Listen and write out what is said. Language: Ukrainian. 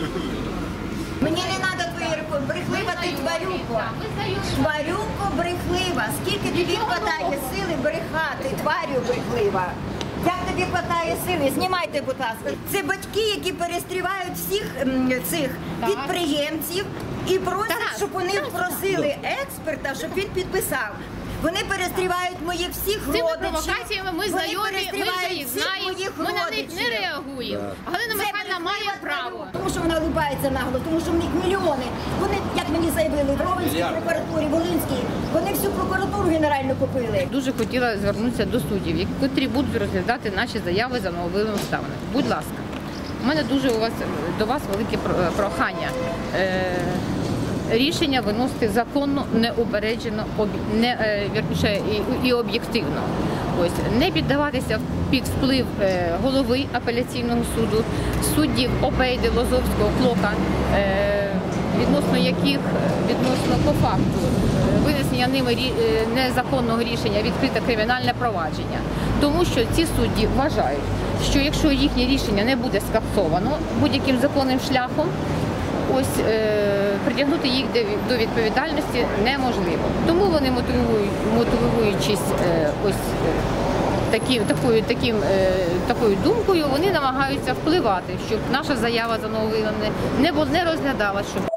Мені не треба твої рекорди. Брехлива ти тварюко. Тварюко брехлива. Скільки тобі хватає сили брехати, тварю брехлива. Як тобі хватає сили? Знімайте, будь ласка. Це батьки, які перестрівають всіх цих підприємців і просять, щоб вони просили експерта, щоб він підписав. Вони перестрівають моїх всіх родичів. Цими провокаціями ми знайомі, ми вже їх знаємо, ми на них не реагуємо. Галина Михайлівна має право. Тому що вона либається нагло, тому що в них мільйони. Вони, як мені заявили, в Ровенській прокуратурі, Волинській, вони всю прокуратуру генеральну купили. Дуже хотіла звернутися до суддів, котрі будуть розглядати наші заяви за нововиявленими обставинами. Будь ласка, у мене дуже до вас велике прохання. Рішення виносити законно, неупереджено і об'єктивно. Ось, не піддаватися під вплив голови апеляційного суду, суддів Опейди, Лозовського, Клока, відносно по факту винесення ними незаконного рішення відкрите кримінальне провадження. Тому що ці судді вважають, що якщо їхнє рішення не буде скасовано будь-яким законним шляхом, ось притягнути їх до відповідальності неможливо. Тому вони, мотивуючись такою думкою, вони намагаються впливати, щоб наша заява за нововиявлене не розглядалася.